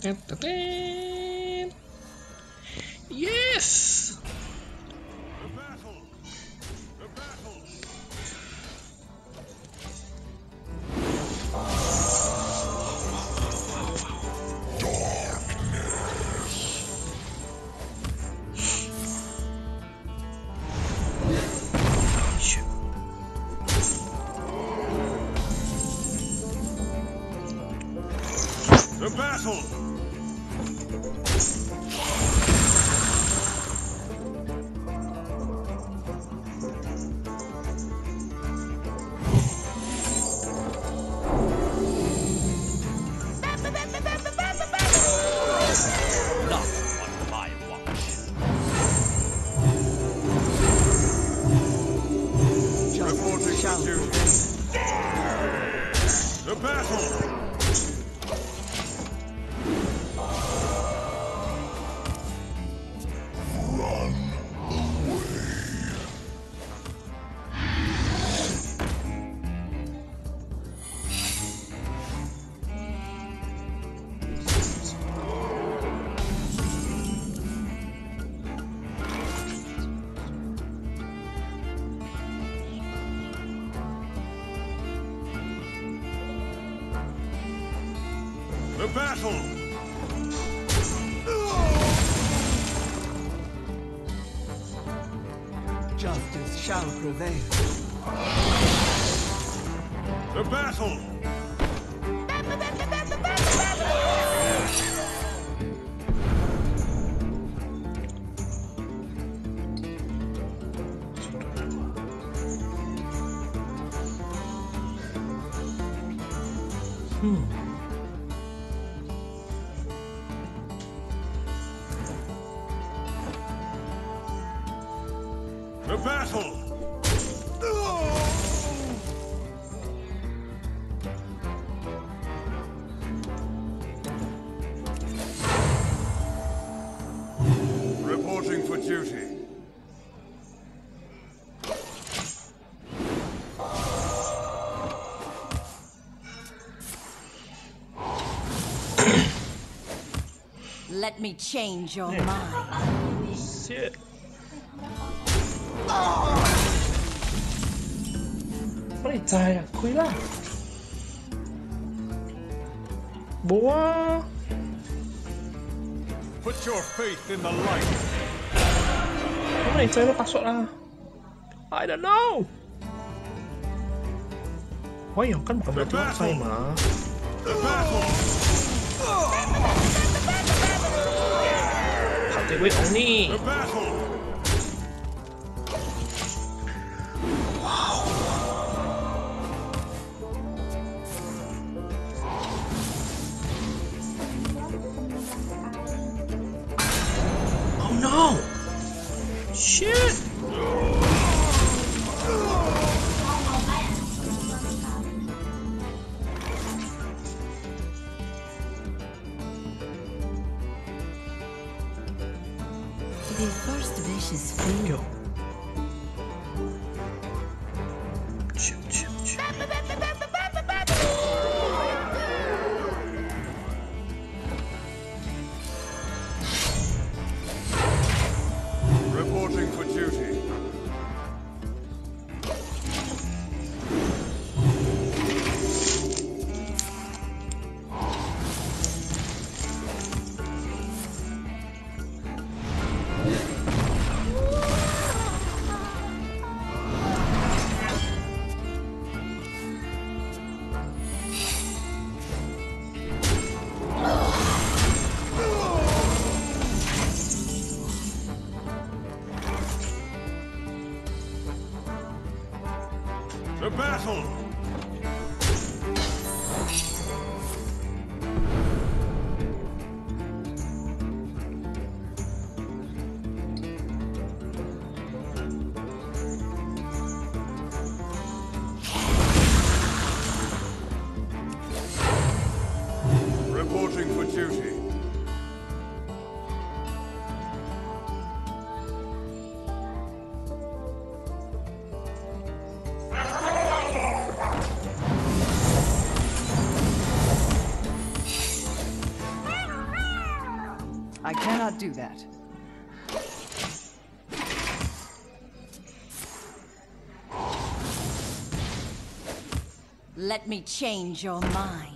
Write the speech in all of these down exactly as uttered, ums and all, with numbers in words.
Yes! The battle! Not on my watch. Reporting for duty. The battle! The battle! Justice shall prevail. The battle! Hmm. The battle! Reporting for duty. Let me change your Yeah. mind. Shit. Mấy trai à, khuấy lắm. Búa. Put your faith in the light. Cái này chơi nó pasok lah. I don't know. Wah, yang kan bukan berarti saya mah. The battle! Hati gue on nih. The battle! Oh no! Shit! The first wish is free. Yo. Shoot, shoot, shoot. Reporting for duty. The battle! Reporting for duty. cannot do that. Let me change your mind.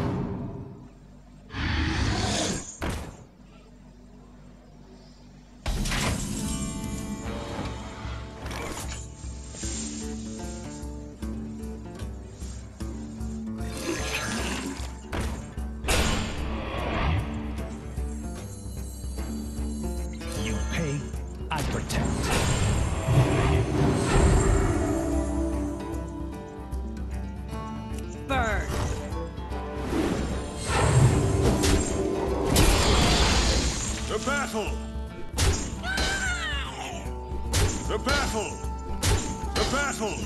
You pay, I protect. Burn. The battle! The battle! The battle!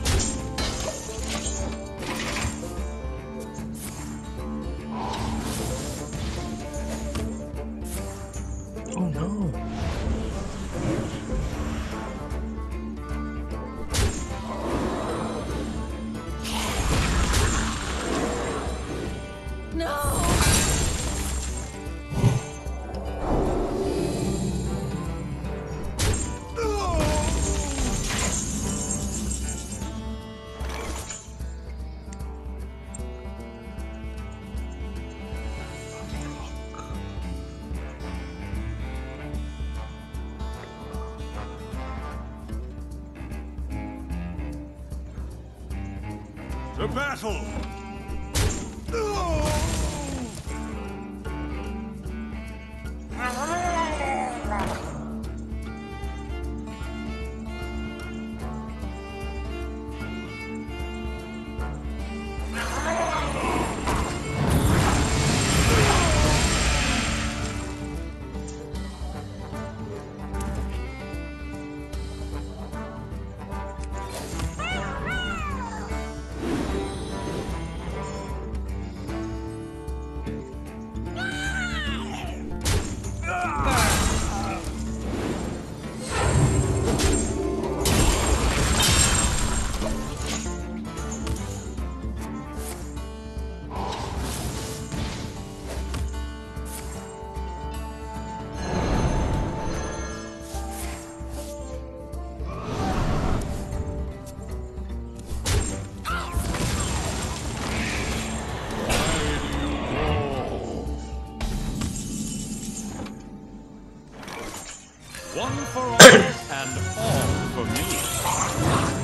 Oh no. No! The battle! One for all and all for me.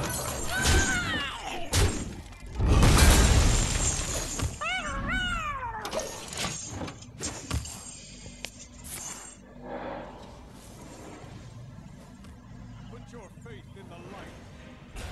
Put your faith in the light.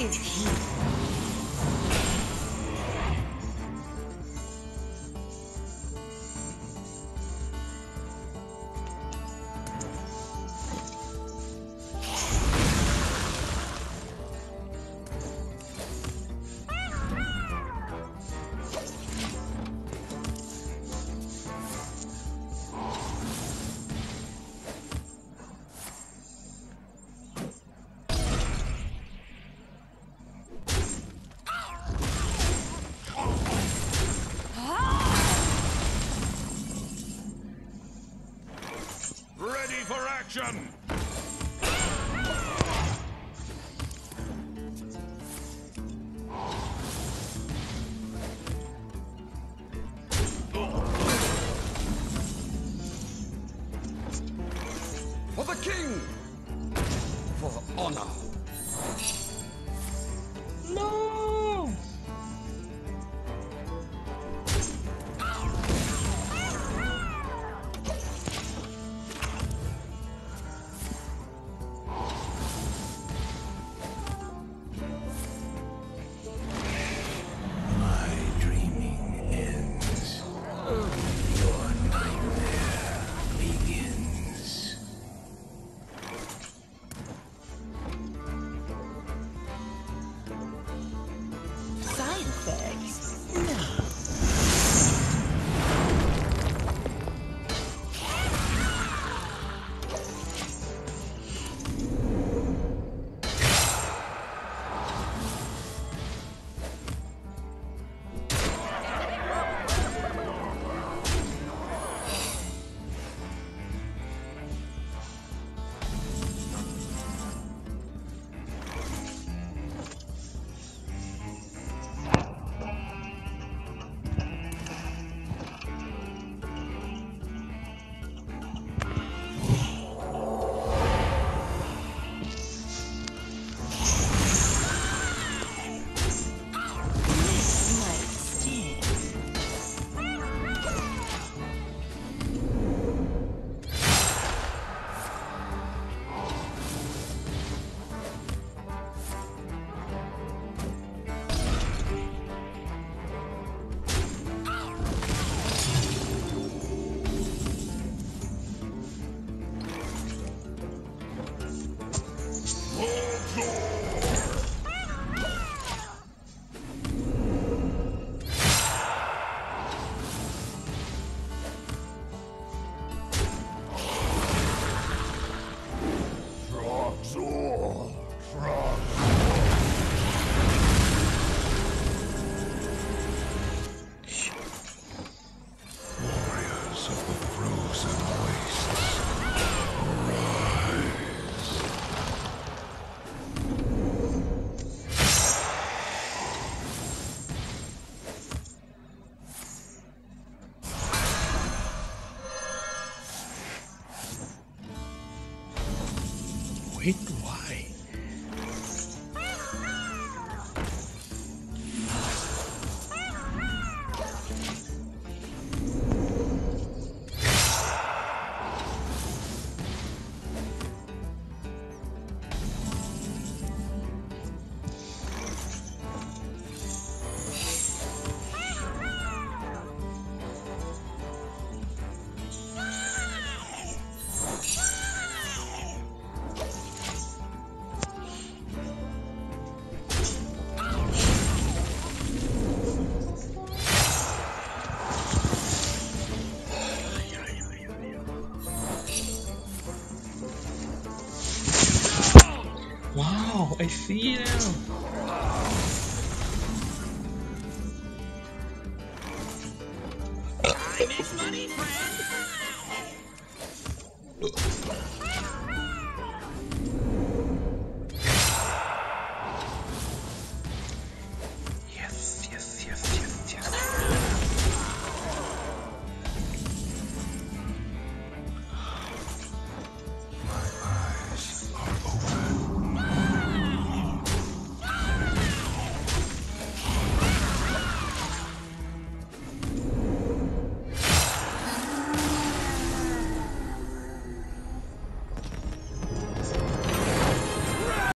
is here. Ready for action! For the king! For honor! No! My dreaming ends. Your nightmare begins. Side effects? No. This might sting. Warriors of the frozen wastes, rise. Wait, why? Wow, I see now.